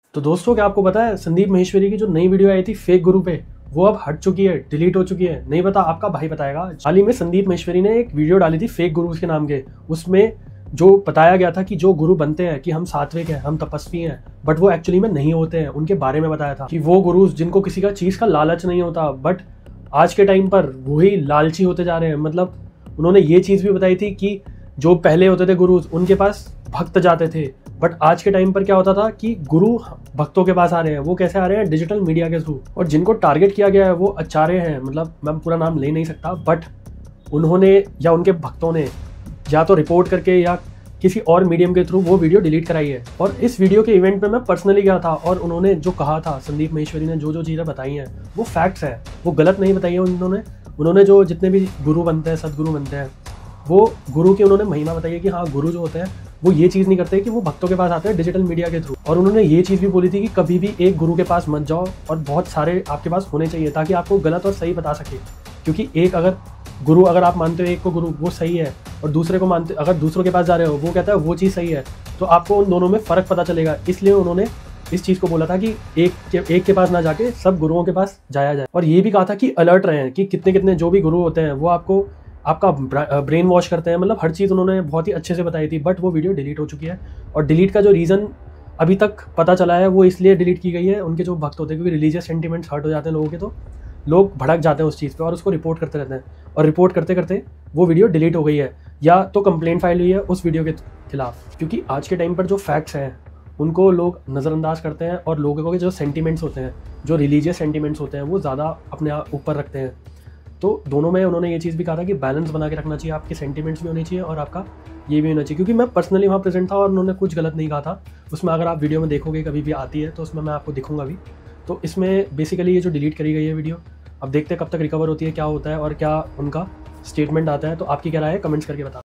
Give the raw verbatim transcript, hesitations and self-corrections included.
तो दोस्तों, क्या आपको पता है संदीप माहेश्वरी की जो नई वीडियो आई थी फेक गुरु पे, वो अब हट चुकी है, डिलीट हो चुकी है? नहीं पता? आपका भाई बताएगा। हाल ही में संदीप माहेश्वरी ने एक वीडियो डाली थी फेक गुरुज के नाम के। उसमें जो बताया गया था कि जो गुरु बनते हैं कि हम सात्विक हैं, हम तपस्वी हैं, बट वो एक्चुअली में नहीं होते हैं। उनके बारे में बताया था कि वो गुरुज जिनको किसी का चीज का लालच नहीं होता, बट आज के टाइम पर वही लालची होते जा रहे हैं। मतलब उन्होंने ये चीज भी बताई थी कि जो पहले होते थे गुरुज, उनके पास भक्त जाते थे, बट आज के टाइम पर क्या होता था कि गुरु भक्तों के पास आ रहे हैं। वो कैसे आ रहे हैं? डिजिटल मीडिया के थ्रू। और जिनको टारगेट किया गया है वो आचार्य हैं, मतलब मैं पूरा नाम ले नहीं सकता, बट उन्होंने या उनके भक्तों ने या तो रिपोर्ट करके या किसी और मीडियम के थ्रू वो वीडियो डिलीट कराई है। और इस वीडियो के इवेंट में मैं पर्सनली गया था, और उन्होंने जो कहा था, संदीप माहेश्वरी ने जो जो चीज़ें बताई हैं वो फैक्ट्स हैं, वो गलत नहीं बताई है उन्होंने। उन्होंने जो जितने भी गुरु बनते हैं, सदगुरु बनते हैं, वो गुरु की उन्होंने महिमा बताई है कि हाँ, गुरु जो होते हैं वो ये चीज़ नहीं करते कि वो भक्तों के पास आते हैं डिजिटल मीडिया के थ्रू। और उन्होंने ये चीज़ भी बोली थी कि कभी भी एक गुरु के पास मत जाओ, और बहुत सारे आपके पास होने चाहिए ताकि आपको गलत और सही बता सके। क्योंकि एक अगर गुरु, अगर आप मानते हो एक को गुरु वो सही है, और दूसरे को मानते, अगर दूसरों के पास जा रहे हो वो कहता है वो चीज़ सही है, तो आपको उन दोनों में फ़र्क पता चलेगा। इसलिए उन्होंने इस चीज़ को बोला था कि एक के एक के पास ना जाके सब गुरुओं के पास जाया जाए। और ये भी कहा था कि अलर्ट रहें कि कितने कितने जो भी गुरु होते हैं वो आपको आपका ब्रेन वॉश करते हैं। मतलब हर चीज़ उन्होंने बहुत ही अच्छे से बताई थी, बट वो वीडियो डिलीट हो चुकी है। और डिलीट का जो रीज़न अभी तक पता चला है वो इसलिए डिलीट की गई है, उनके जो भक्त होते हैं, क्योंकि रिलीजियस सेंटिमेंट्स हर्ट हो जाते हैं लोगों के, तो लोग भड़क जाते हैं उस चीज़ पे और उसको रिपोर्ट करते रहते हैं। और रिपोर्ट करते करते वो वीडियो डिलीट हो गई है, या तो कंप्लेंट फाइल हुई है उस वीडियो के खिलाफ। क्योंकि आज के टाइम पर जो फैक्ट्स हैं उनको लोग नज़रअंदाज करते हैं, और लोगों के जो सेंटिमेंट्स होते हैं, जो रिलीजियस सेंटिमेंट्स होते हैं, वो ज़्यादा अपने ऊपर रखते हैं। तो दोनों में उन्होंने ये चीज़ भी कहा था कि बैलेंस बना के रखना चाहिए, आपके सेंटिमेंट्स भी होने चाहिए और आपका ये भी होना चाहिए। क्योंकि मैं पर्सनली वहाँ प्रेजेंट था और उन्होंने कुछ गलत नहीं कहा था उसमें। अगर आप वीडियो में देखोगे, कभी भी आती है तो उसमें मैं आपको दिखूंगा भी। तो इसमें बेसिकली ये जो डिलीट करी गई है वीडियो, अब देखते हैं कब तक रिकवर होती है, क्या होता है और क्या उनका स्टेटमेंट आता है। तो आपकी क्या राय है, कमेंट्स करके बता।